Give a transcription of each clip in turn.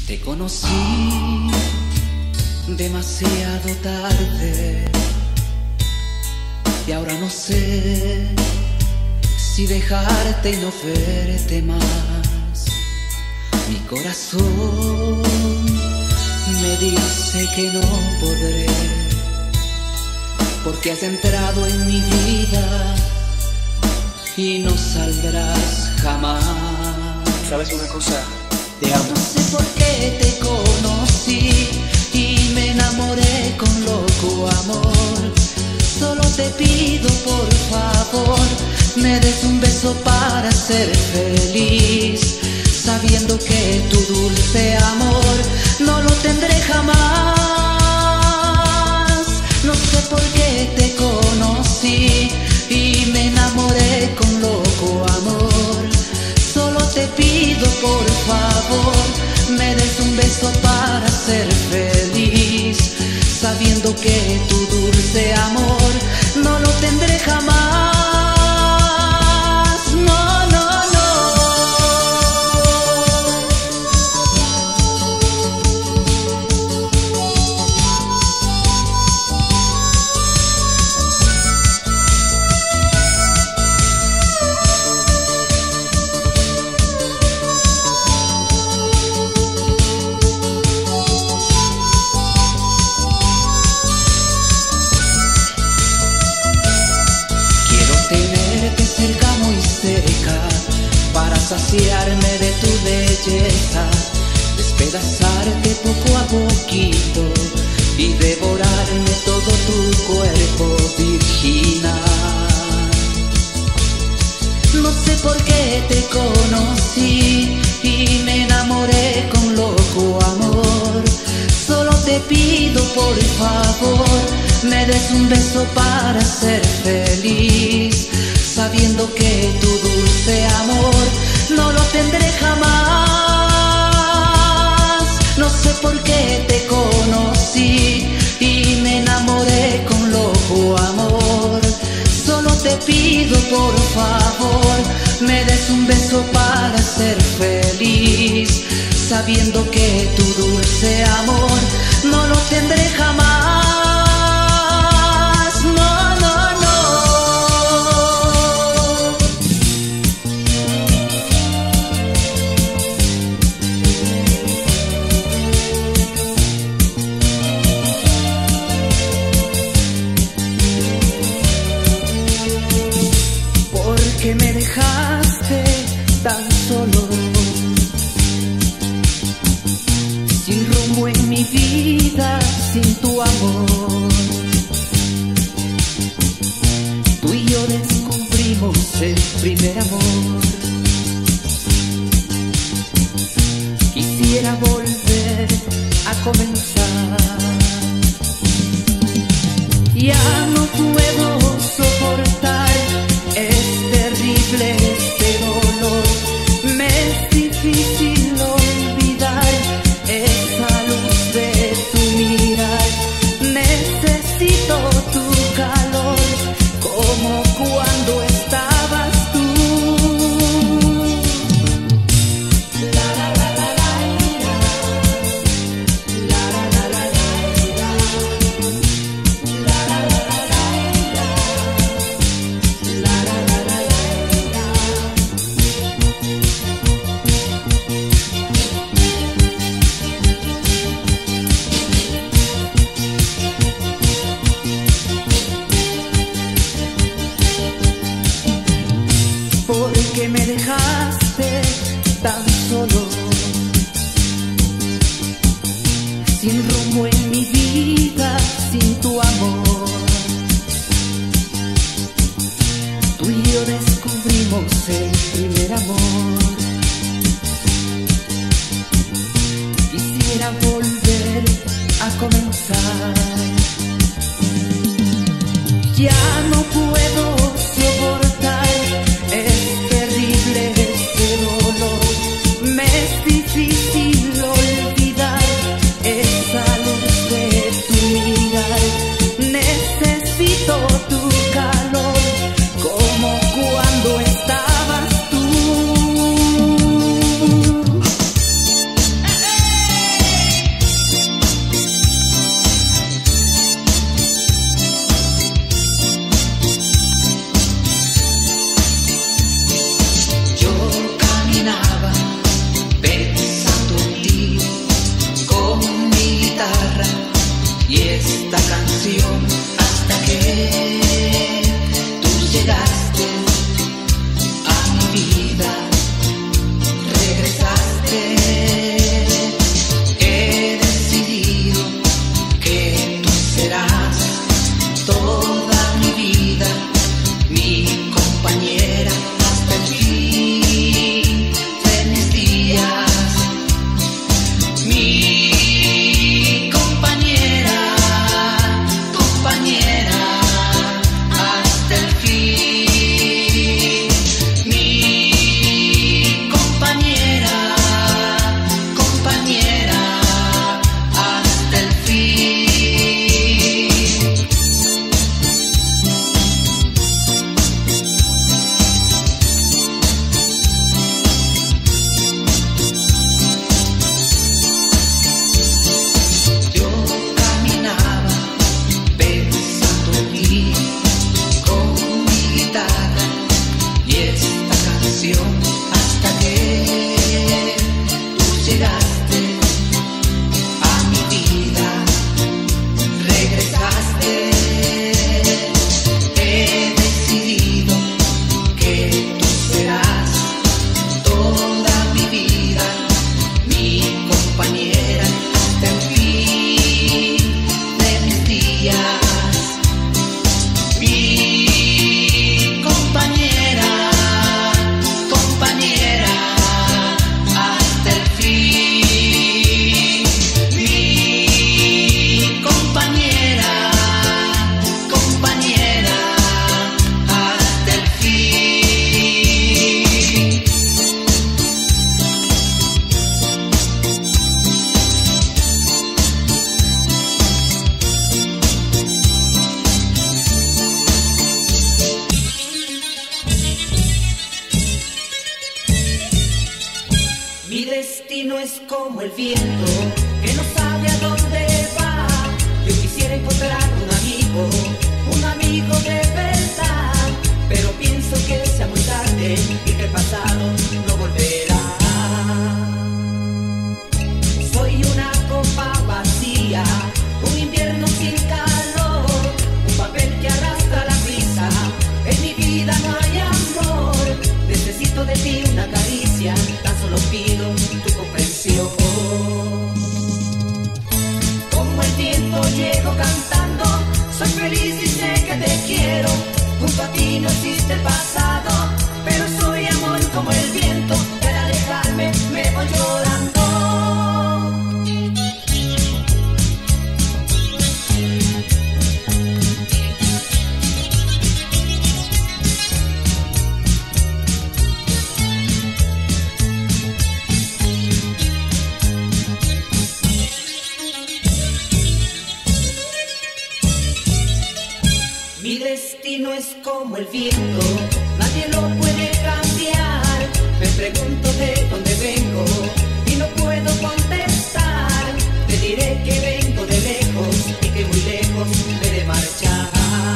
Te conocí demasiado tarde y ahora no sé si dejarte y no verte más. Mi corazón me dice que no podré, porque has entrado en mi vida y no saldrás jamás. ¿Sabes una cosa? Te amo. No sé por qué te conocí y me enamoré con loco amor. Solo te pido por favor, me des un beso para ser feliz, sabiendo que tu dulce amor no lo tendré jamás. No sé por qué te conocí y me enamoré con loco amor. Solo te pido por favor, me des un beso para ser feliz, sabiendo que tu dulce amor no lo tendré jamás. No, no, no. Saciarme de tu belleza, despedazarte poco a poquito y devorarme todo tu cuerpo virginal. No sé por qué te conocí y me enamoré con loco amor. Solo te pido por favor, me des un beso para ser feliz, sabiendo que tu dulce amor no lo tendré jamás. No sé por qué te conocí y me enamoré con loco amor. Solo te pido por favor, me des un beso para ser feliz, sabiendo que tu dulce amor no lo tendré jamás. Que me dejaste tan solo, sin rumbo en mi vida, sin tu amor. Tú y yo descubrimos el primer amor. Quisiera volver a comenzar. Ya no puedo soportar este dolor, me es difícil olvidar esa luz de tu mirar. Necesito tu calor como cuando estabas tú. La la la la la la la la la la porque me dejaste tan solo, sin rumbo en mi vida, sin tu amor. Tú y yo descubrimos el primer amor. Quisiera volver a comenzar. Ya no puedo soportar terrible este dolor, me es difícil olvidar esa luz de tu mirar. Necesito tu calor como cuando estabas tú. como el viento que no sabe a dónde va. Yo quisiera encontrar un amigo de verdad, pero pienso que sea muy tarde y que el pasado no volverá. Soy una copa vacía, un invierno sin calor, un papel que arrastra la brisa. En mi vida no hay amor, necesito de ti una caricia, tan solo pido tu comprensión. Como el viento llego cantando, soy feliz y sé que te quiero. Junto a ti no existe el pasado, pero soy amor como el viento, que al alejarme me voy llorando. Mi destino es como el viento, nadie lo puede cambiar. Me pregunto de dónde vengo y no puedo contestar. Te diré que vengo de lejos y que muy lejos me de marchar.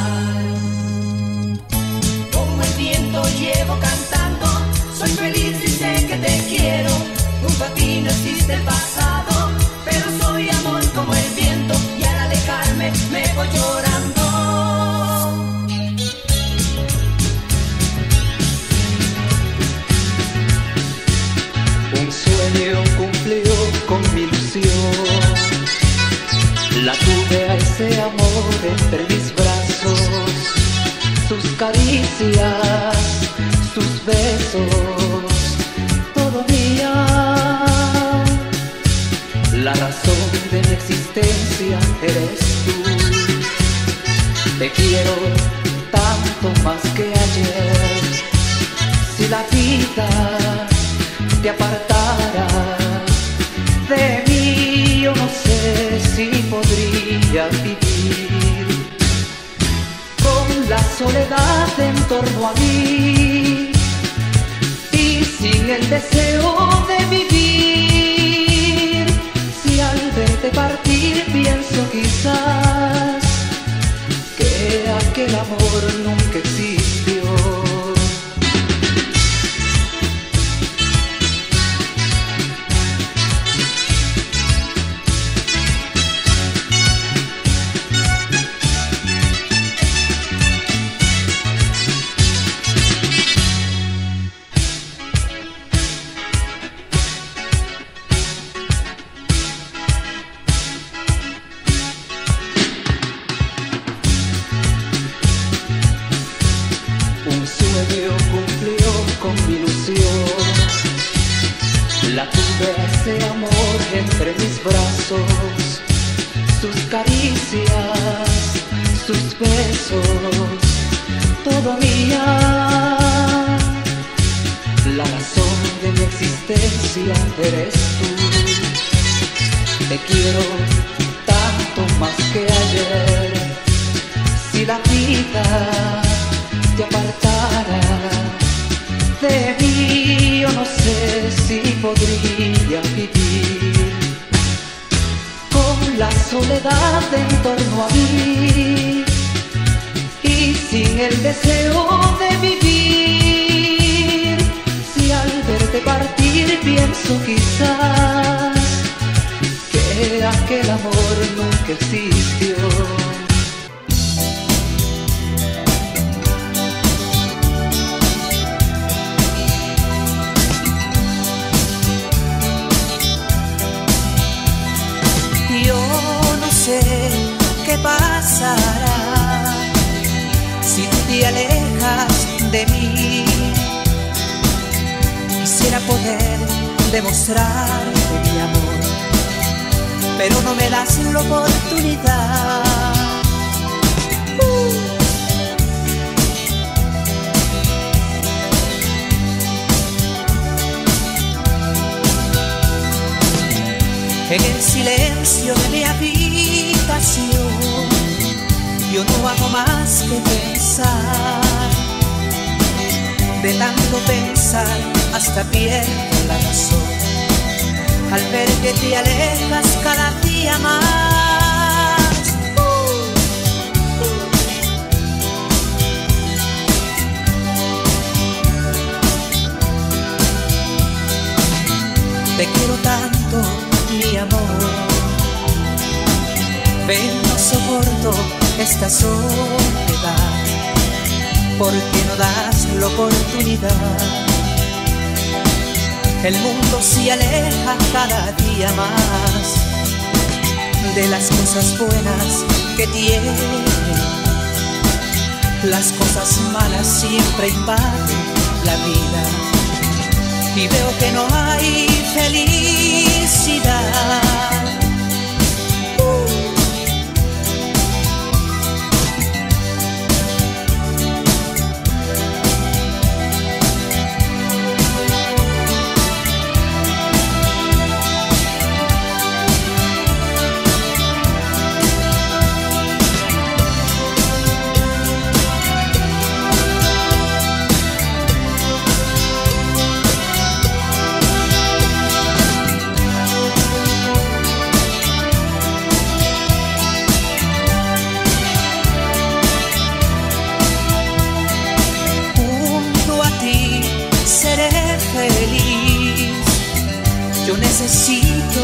Como el viento llevo cantando, soy feliz y sé que te quiero. Junto a ti no existe el pasado, pero soy amor como el viento, y al alejarme me voy llorando. Un sueño cumplió con mi ilusión, la tuve a ese amor entre mis brazos, sus caricias, sus besos, todo mía. La razón de mi existencia eres tú, te quiero tanto más que ayer. Si la vida te apartara de mí, yo no sé si podría vivir con la soledad en torno a mí y sin el deseo de vivir. Si al verte partir pienso quizás que aquel amor nunca existió. Cumplió con mi ilusión, la tuve a ese amor entre mis brazos, sus caricias, sus besos, todo mía. La razón de mi existencia eres tú, te quiero tanto más que ayer. Si la vida te apartara de mí, yo no sé si podría vivir con la soledad en torno a mí y sin el deseo de vivir. Si al verte partir pienso quizás que aquel amor nunca existió. ¿Qué pasará si tú te alejas de mí? Quisiera poder demostrarte mi amor, pero no me das la oportunidad. En el silencio de mi habitación, yo no hago más que pensar. De tanto pensar hasta pierdo la razón. al ver que te alejas cada día más. Te quiero tanto, mi amor, ven, no soporto esta soledad, porque no das la oportunidad. El mundo se aleja cada día más de las cosas buenas que tiene. Las cosas malas siempre invaden la vida y veo que no hay felicidad. Feliz, yo necesito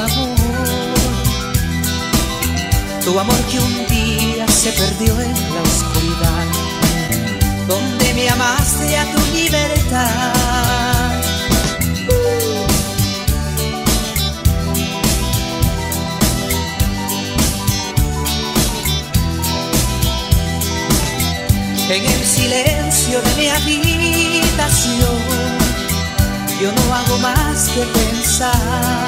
tu amor que un día se perdió en la oscuridad, donde me amaste a tu libertad. En el silencio de mi habitación yo no hago más que pensar.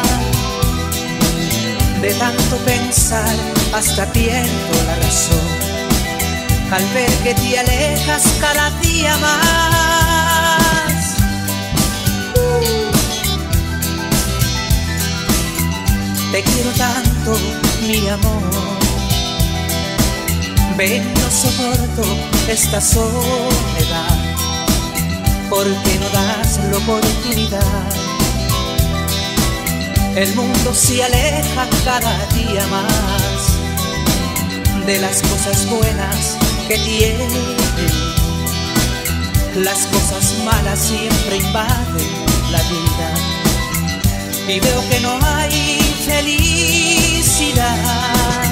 De tanto pensar hasta pierdo la razón, al ver que te alejas cada día más. Te quiero tanto, mi amor, ven, no soporto esta soledad, porque no das la oportunidad. El mundo se aleja cada día más de las cosas buenas que tiene. Las cosas malas siempre invaden la vida y veo que no hay felicidad.